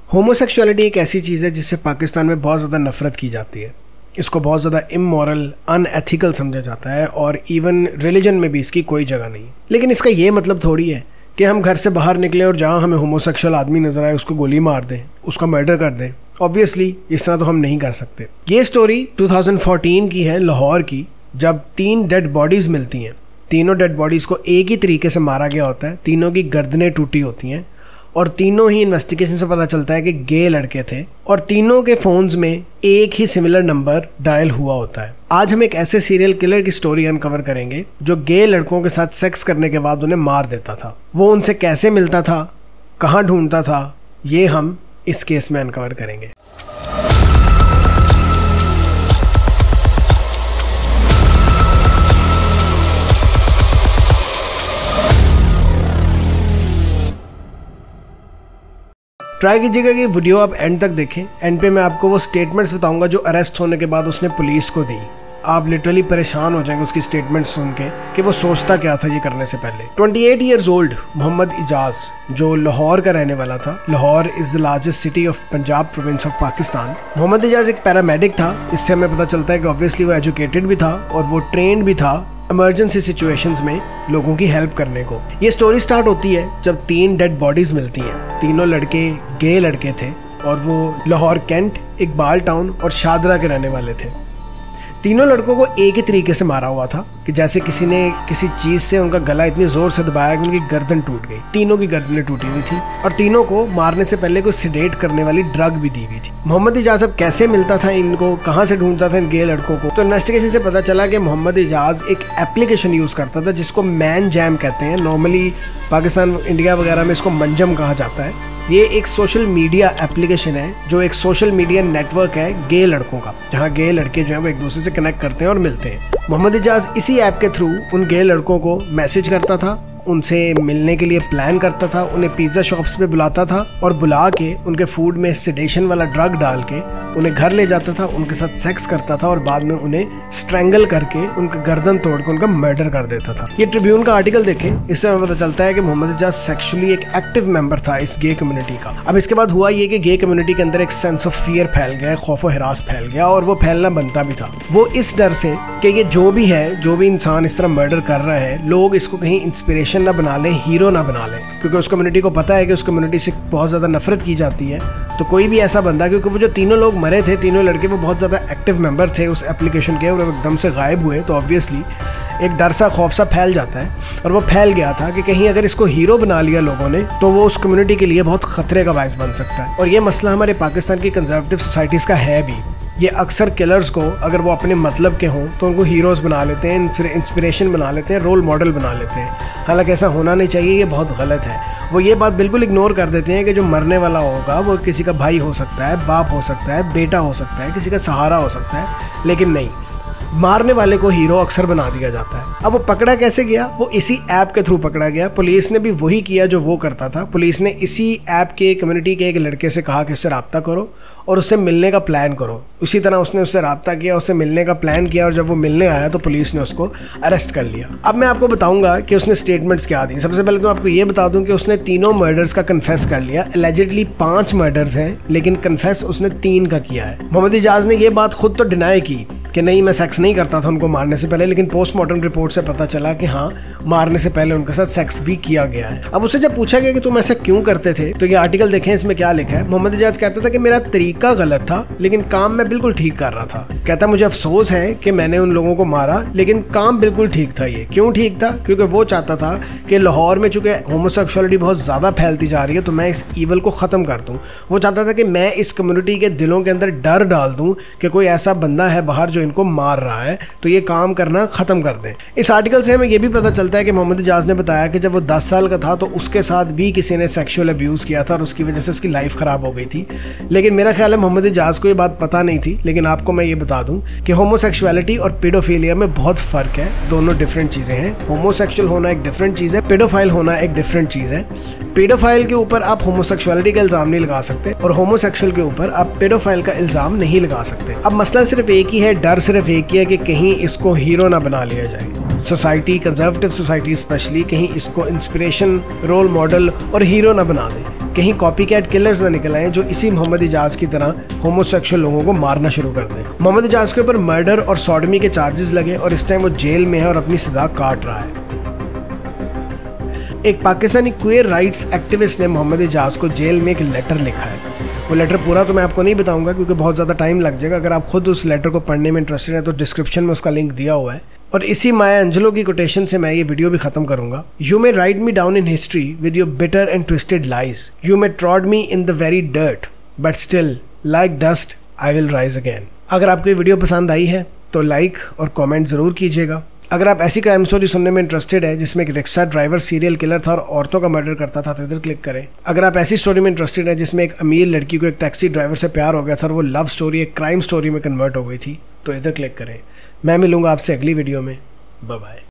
Homosexuality एक ऐसी चीज़ है जिससे पाकिस्तान में बहुत ज़्यादा नफरत की जाती है। इसको बहुत ज़्यादा इमोरल, अनएथिकल समझा जाता है और इवन रिलीजन में भी इसकी कोई जगह नहीं। लेकिन इसका ये मतलब थोड़ी है कि हम घर से बाहर निकले और जहाँ हमें होमोसेक्सुअल आदमी नजर आए उसको गोली मार दें, उसका मर्डर कर दें। ऑब्वियसली इस तरह तो हम नहीं कर सकते। ये स्टोरी 2014 की है, लाहौर की, जब 3 डेड बॉडीज़ मिलती हैं। तीनों डेड बॉडीज़ को एक ही तरीके से मारा गया होता है, तीनों की गर्दनें टूटी होती हैं और तीनों ही इन्वेस्टिगेशन से पता चलता है कि गे लड़के थे और तीनों के फोन्स में एक ही सिमिलर नंबर डायल हुआ होता है। आज हम एक ऐसे सीरियल किलर की स्टोरी अनकवर करेंगे जो गे लड़कों के साथ सेक्स करने के बाद उन्हें मार देता था। वो उनसे कैसे मिलता था, कहाँ ढूंढता था, ये हम इस केस में अनकवर करेंगे। ट्राई कीजिएगा कि वीडियो आप एंड तक देखें। एंड पे मैं आपको वो स्टेटमेंट्स बताऊंगा जो अरेस्ट होने के बाद उसने पुलिस को दी। आप लिटरली परेशान हो जाएंगे उसकी स्टेटमेंट्स सुन के कि वो सोचता क्या था ये करने से पहले। 28 ईयर्स ओल्ड मोहम्मद इजाज, जो लाहौर का रहने वाला था। Lahore is the largest city of Punjab province of Pakistan. Mohammad Ijaz एक पैरामेडिक था। इससे हमें पता चलता है कि ऑब्वियसली वो एजुकेटेड भी था और वो ट्रेंड भी था इमरजेंसी सिचुएशंस में लोगों की हेल्प करने को। ये स्टोरी स्टार्ट होती है जब 3 डेड बॉडीज मिलती हैं। तीनों लड़के गे लड़के थे और वो लाहौर कैंट, इकबाल टाउन और शादरा के रहने वाले थे। तीनों लड़कों को एक ही तरीके से मारा हुआ था कि जैसे किसी ने किसी चीज से उनका गला इतनी जोर से दबाया कि उनकी गर्दन टूट गई। तीनों की गर्दनें टूटी हुई थी और तीनों को मारने से पहले कोई सिडेट करने वाली ड्रग भी दी हुई थी। मोहम्मद इजाज अब कैसे मिलता था इनको, कहाँ से ढूंढता था इन गे लड़कों को, तो इन्वेस्टिगेशन से पता चला कि मोहम्मद इजाज एक एप्लीकेशन यूज करता था जिसको मैन जैम कहते हैं। नॉर्मली पाकिस्तान, इंडिया वगैरह में इसको मंजम कहा जाता है। ये एक सोशल मीडिया एप्लीकेशन है जो एक सोशल मीडिया नेटवर्क है गे लड़कों का, जहाँ गे लड़के जो है वो एक दूसरे से कनेक्ट करते हैं और मिलते हैं। मोहम्मद इजाज इसी ऐप के थ्रू उन गे लड़कों को मैसेज करता था, उनसे मिलने के लिए प्लान करता था, उन्हें पिज्ज़ा शॉप्स पे बुलाता था और बुला के उनके फूड में सेडेशन वाला ड्रग डाल के उन्हें घर ले जाता था, उनके साथ सेक्स करता था और बाद में उन्हें स्ट्रैंगल करके उनका गर्दन तोड़ के उनका मर्डर कर देता था। ये ट्रिब्यून का आर्टिकल देखें, इससे हमें पता चलता है कि मोहम्मद इजाज सेक्सुअली एक एक्टिव मेंबर था इस गे कम्युनिटी का। अब इसके बाद हुआ ये कि गे कम्युनिटी के अंदर एक सेंस ऑफ फियर फैल गया, खौफ व हिरास फैल गया और वो फैलना बनता भी था। वो इस डर से कि ये जो भी है, जो भी इंसान इस तरह मर्डर कर रहा है, लोग इसको कहीं इंस्पिरेशन ना बना लें, हीरो ना बना लें, क्योंकि उस कम्युनिटी को पता है कि उस कम्युनिटी से बहुत ज़्यादा नफरत की जाती है। तो कोई भी ऐसा बंदा, क्योंकि वो जो तीनों लोग मरे थे, तीनों लड़के, वो बहुत ज़्यादा एक्टिव मेंबर थे उस एप्लीकेशन के और एकदम से गायब हुए, तो ऑब्वियसली एक डर सा खौफ सा फैल जाता है। और वो फैल गया था कि कहीं अगर इसको हीरो बना लिया लोगों ने तो वो उस कम्युनिटी के लिए बहुत खतरे का बायस बन सकता है। और ये मसला हमारे पाकिस्तान की कंजर्वेटिव सोसाइटीज़ का है भी। ये अक्सर किलर्स को अगर वो अपने मतलब के हों तो उनको हीरोज़ बना लेते हैं, फिर इंस्पिरेशन बना लेते हैं, रोल मॉडल बना लेते हैं। हालांकि ऐसा होना नहीं चाहिए, ये बहुत गलत है। वो ये बात बिल्कुल इग्नोर कर देते हैं कि जो मरने वाला होगा वो किसी का भाई हो सकता है, बाप हो सकता है, बेटा हो सकता है, किसी का सहारा हो सकता है, लेकिन नहीं, मारने वाले को हीरो अक्सर बना दिया जाता है। अब वो पकड़ा कैसे गया? वो इसी ऐप के थ्रू पकड़ा गया। पुलिस ने भी वही किया जो वो करता था। पुलिस ने इसी ऐप के कम्युनिटी के एक लड़के से कहा कि उससे रब्ता करो और उससे मिलने का प्लान करो। उसी तरह उसने उससे रब्ता किया, उससे मिलने का प्लान किया और जब वो मिलने आया तो पुलिस ने उसको अरेस्ट कर लिया। अब मैं आपको बताऊंगा कि उसने स्टेटमेंट्स क्या दी। सबसे पहले तो आपको ये बता दूं कि उसने तीनों मर्डर्स का कन्फेस कर लिया। एलिजिडली 5 मर्डर्स हैं, लेकिन कन्फेस उसने 3 का किया है। मोहम्मद इजाज ने ये बात खुद तो डिनाई की कि नहीं, मैं सेक्स नहीं करता था उनको मारने से पहले, लेकिन पोस्टमार्टम रिपोर्ट से पता चला कि हाँ, मारने से पहले उनके साथ सेक्स भी किया गया है। अब उससे जब पूछा गया कि तुम ऐसा क्यों करते थे, तो ये आर्टिकल देखें, इसमें क्या लिखा है। मोहम्मद इजाज कहता था कि मेरा तरीका गलत था लेकिन काम मैं बिल्कुल ठीक कर रहा था। कहता मुझे अफसोस है कि मैंने उन लोगों को मारा, लेकिन काम बिल्कुल ठीक था। ये क्यों ठीक था? क्योंकि वो चाहता था कि लाहौर में चूंकि होमोसेक्सुअलिटी बहुत ज़्यादा फैलती जा रही है तो मैं इस ईवल को ख़त्म कर दूँ। वो चाहता था कि मैं इस कम्युनिटी के दिलों के अंदर डर डाल दूँ कि कोई ऐसा बंदा है बाहर जो इनको मार रहा है, तो ये काम करना ख़त्म कर दें। इस आर्टिकल से हमें यह भी पता चलता है कि मोहम्मद इजाज ने बताया कि जब वो 10 साल का था तो उसके साथ भी किसी ने सेक्सुअल अब्यूज़ किया था और उसकी वजह से उसकी लाइफ ख़राब हो गई थी। लेकिन मेरा ख्याल है मोहम्मद इजाज को ये बात पता नहीं थी। लेकिन आपको मैं ये बता दूं कि होमोसेक्सुअलिटी और पेडोफिलिया में बहुत फ़र्क है। दोनों डिफरेंट चीज़ें हैं। होमोसेक्सुअल होना एक डिफरेंट चीज़ है, पेडोफाइल होना एक डिफरेंट चीज़ है। पेडोफाइल के ऊपर आप होमोसेक्सुअलिटी का इल्ज़ाम नहीं लगा सकते और होमोसेक्सुअल के ऊपर आप पेडोफाइल का इल्ज़ाम नहीं लगा सकते। अब मसला सिर्फ एक ही है, डर सिर्फ एक ही है कि कहीं इसको हीरो ना बना लिया जाए। सोसाइटी, कंजर्वेटिव सोसाइटी स्पेशली, कहीं इसको इंस्पिरेशन, रोल मॉडल और हीरो ना बना दे। कहीं कॉपी कैट किलर्स ना निकल आए जो इसी मोहम्मद इजाज की तरह होमोसेक्सुअल लोगों को मारना शुरू कर दें। मोहम्मद इजाज के ऊपर मर्डर और सॉडमी के चार्जेस लगे और इस टाइम वो जेल में है और अपनी सजा काट रहा है। एक पाकिस्तानी क्वेयर राइट्स एक्टिविस्ट ने मोहम्मद इजाज को जेल में एक लेटर लिखा है। वो लेटर पूरा तो मैं आपको नहीं बताऊंगा क्योंकि बहुत ज़्यादा टाइम लग जाएगा। अगर आप खुद उस लेटर को पढ़ने में इंटरेस्टेड हैं तो डिस्क्रिप्शन में उसका लिंक दिया हुआ है। और इसी माया अंजलो की कोटेशन से मैं ये वीडियो भी खत्म करूंगा। You may write me down in history with your bitter and twisted lies, you may trod me in the very dirt, but still like dust I will rise again. अगर आपको ये video पसंद आई है तो like और comment ज़रूर कीजिएगा। अगर आप ऐसी क्राइम स्टोरी सुनने में इंटरेस्टेड है जिसमें एक रिक्शा ड्राइवर सीरियल किलर था और औरतों का मर्डर करता था तो इधर क्लिक करें। अगर आप ऐसी स्टोरी में इंटरेस्टेड है जिसमें एक अमीर लड़की को एक टैक्सी ड्राइवर से प्यार हो गया था और वो लव स्टोरी एक क्राइम स्टोरी में कन्वर्ट हो गई थी तो इधर क्लिक करें। मैं मिलूंगा आपसे अगली वीडियो में। Bye bye.